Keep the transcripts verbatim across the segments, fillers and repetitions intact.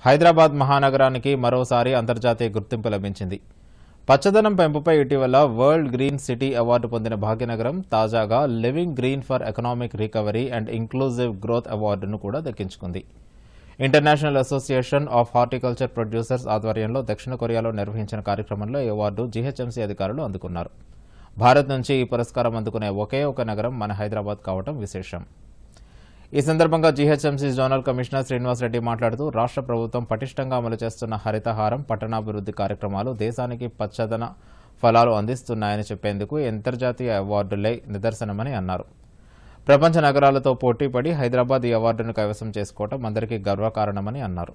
హైదరాబాద్ మహానగరానికి మరోసారి అంతర్జాతీయ గుర్తింపు లభించింది. పచ్చదనం పెంపుపై ఇటీవల వరల్డ్ గ్రీన్ సిటీ అవార్డు పొందిన భాగ్యనగరం తాజాగా living green for economic recovery and inclusive growth అవార్డును కూడా దక్కించుకుంది. International association of horticulture producers ఆధ్వర్యంలో దక్షిణ కొరియాలో నిర్వహించిన కార్యక్రమంలో ఈ అవార్డు జీహెచ్ఎంసీ అధికారులు అందుకున్నారు. భారత్ నుంచి ఈ పురస్కారం అందుకునే ఒకే ఒక నగరం మన హైదరాబాద్ కావడం విశేషం. ఈ సందర్భంగా GHMC zonal commissioner Srinivas Reddy మాట్లాడుతూ రాష్ట్ర ప్రభుత్వం పటిష్టంగా అమలు చేస్తున్న హరితహారం, పట్టణాభివృద్ధి కార్యక్రమాలు దేశానికి పచ్చదన ఫలాలు అందిస్తున్నాయని చెప్పేందుకు అంతర్జాతీయ అవార్డులే నిదర్శనమని అన్నారు. ప్రపంచ నగరాలతో పోటీపడి హైదరాబాద్ ఈ అవార్డును కైవసం చేసుకోవడం అందరికీ గర్వకారణమని అన్నారు.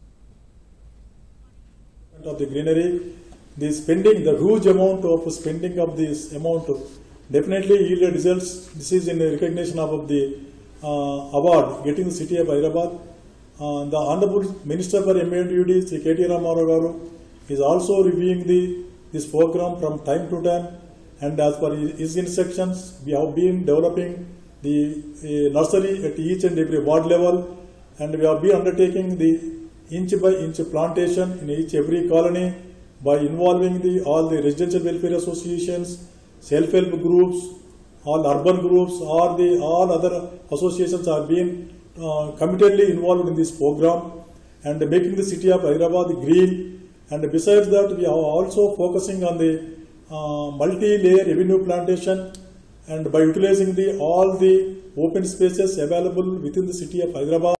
The spending, the huge amount of spending of this amount definitely yielded results. This is in recognition of the uh, award getting the city of Hyderabad. Uh, the Honorable Minister for M A D U D, K T Ramarao Garu, is also reviewing the this program from time to time, and as per his instructions, we have been developing the uh, nursery at each and every ward level, and we have been undertaking the inch by inch plantation in each every colony, by involving the all the residential welfare associations, self-help groups, all urban groups, or the all other associations are being uh, committedly involved in this program and making the city of Hyderabad green. And besides that, we are also focusing on the uh, multi-layer avenue plantation, and by utilizing the all the open spaces available within the city of Hyderabad.